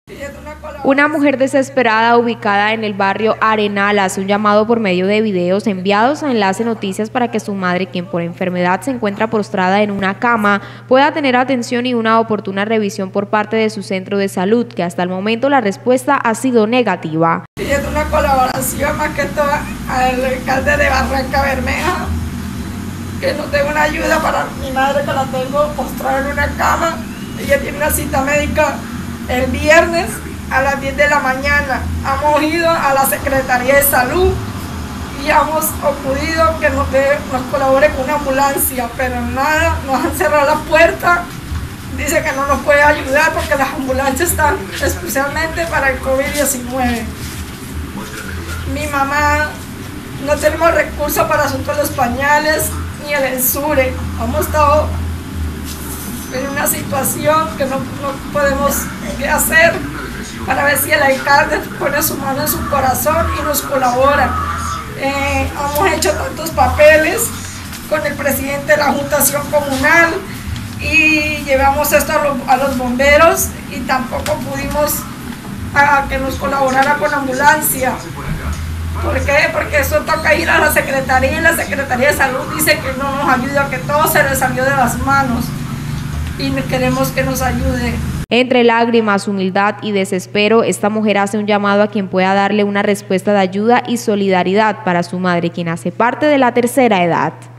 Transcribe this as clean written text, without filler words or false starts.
Una mujer desesperada ubicada en el barrio Arenal hace un llamado por medio de videos enviados a Enlace Noticias para que su madre, quien por enfermedad se encuentra postrada en una cama, pueda tener atención y una oportuna revisión por parte de su centro de salud, que hasta el momento la respuesta ha sido negativa. Pidiendo una colaboración más que todo al alcalde de Barranca Bermeja, que nos dé una ayuda para mi madre, que la tengo postrada en una cama. Ella tiene una cita médica el viernes a las 10 de la mañana. Hemos ido a la Secretaría de Salud y hemos acudido que nos colabore con una ambulancia, pero nada, nos han cerrado la puerta. Dice que no nos puede ayudar porque las ambulancias están especialmente para el COVID-19. Mi mamá, no tenemos recursos para asuntos de los pañales ni el Ensure. Hemos estado en una situación que no podemos qué hacer, para ver si el alcalde pone su mano en su corazón y nos colabora. Hemos hecho tantos papeles con el presidente de la Juntación Comunal y llevamos esto a los bomberos y tampoco pudimos que nos colaborara con ambulancia. ¿Por qué? Porque eso toca ir a la Secretaría y la Secretaría de Salud dice que no nos ayuda, que todo se les salió de las manos y queremos que nos ayude. Entre lágrimas, humildad y desespero, esta mujer hace un llamado a quien pueda darle una respuesta de ayuda y solidaridad para su madre, quien hace parte de la tercera edad.